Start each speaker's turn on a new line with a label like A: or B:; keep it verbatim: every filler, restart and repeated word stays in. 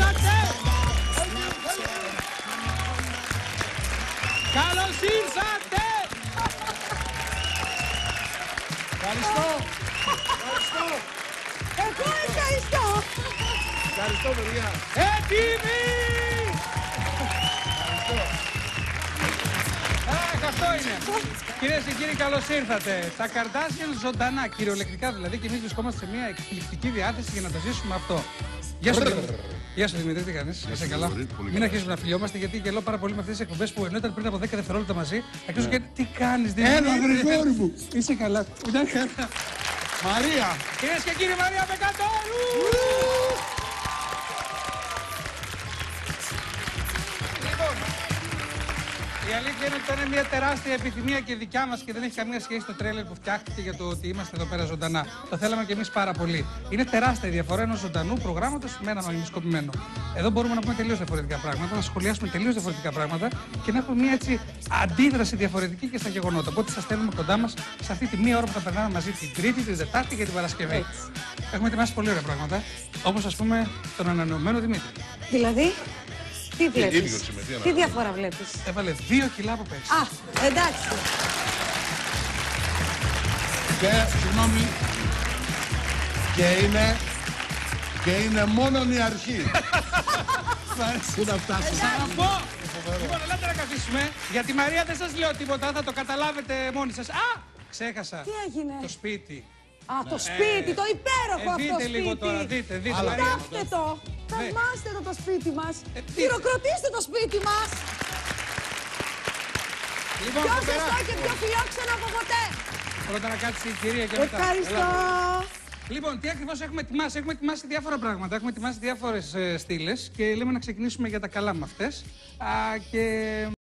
A: ήρθατε! Καλώς ήρθατε!
B: Ευχαριστώ! Ευχαριστώ!
C: Εγώ ευχαριστώ!
B: Ευχαριστώ, παιδιά!
A: Έτοιμοι! Αχ, αυτό είναι. Κυρίες και κύριοι, καλώς ήρθατε. Τα Kardashian ζωντανά, κυριολεκτικά δηλαδή, και εμείς βρισκόμαστε σε μια εκπληκτική διάθεση για να το ζήσουμε αυτό. Γεια σου, Δημήτρη. Γεια σου, Δημήτρη, τι κάνεις? Είσαι καλά? Μην αρχίσουμε να φιλιόμαστε, γιατί γελώ πάρα πολύ με αυτές τις εκπομπές που ενώ ήταν πριν από δέκα δευτερόλεπτα μαζί. Αρχίζω και τι κάνεις, Δημήτρη?
B: Έλα, Γρηγόρη μου!
A: Είσαι καλά?
B: Μαρία!
A: Κυρίες και κύριοι, Μαρία Μπεκατόρου! Λοιπόν, η αλήθεια είναι ότι ήταν μια τεράστια επιθυμία και δικιά μας και δεν έχει καμία σχέση το τρέλερ που φτιάχτηκε για το ότι είμαστε εδώ πέρα ζωντανά. Το θέλαμε κι εμείς πάρα πολύ. Είναι τεράστια η διαφορά ενός ζωντανού προγράμματος με ένα μαγνησκοπημένο. Εδώ μπορούμε να πούμε τελείως διαφορετικά πράγματα, να σχολιάσουμε τελείως διαφορετικά πράγματα και να έχουμε μια έτσι αντίδραση διαφορετική και στα γεγονότα. Οπότε σας στέλνουμε κοντά μας σε αυτή τη μία ώρα που θα περνάμε μαζί την Τρίτη, την Τετάρτη και την Παρασκευή. Έτσι. Έχουμε ετοιμάσει πολύ ωραία πράγματα, όπως ας πούμε τον ανανεωμένο Δημήτρη.
C: Δηλαδή, τι βλέπεις?
B: συμμετεί,
C: Τι διαφορά βλέπεις?
A: Έβαλε δύο κιλά από πέρσι.
C: Α, εντάξει.
B: Και, συγγνώμη, και είναι, και είναι μόνον η αρχή. Πού να φτάσουμε.
A: Θα πω! Λοιπόν, ελάτε να καθίσουμε. Για τη Μαρία δεν σας λέω τίποτα, θα το καταλάβετε μόνοι σας. Α! Ξέχασα.
C: Τι έγινε?
A: Το σπίτι.
C: Α, το σπίτι, το υπέροχο
A: Ε,
C: αυτό
A: δείτε
C: σπίτι.
A: λίγο τώρα, δείτε, δείτε.
B: Αλλά-
A: Μαρία.
C: Κοιτάξτε το. Θαυμάστε το το σπίτι μας.
A: Ε, τι-
C: Χειροκροτήστε το σπίτι μας.
A: Λοιπόν,
C: Πιο
A: εδώ πέρα.
C: σωστό και πιο φιλόξενο από ποτέ.
A: Πρώτα να κάτσει η κυρία και μετά.
C: Ευχαριστώ.
A: Έλα. Λοιπόν, τι ακριβώς έχουμε ετοιμάσει? Έχουμε ετοιμάσει διάφορα πράγματα. Έχουμε ετοιμάσει διάφορες ε, στήλες και λέμε να ξεκινήσουμε για τα καλά με αυτές. Α, και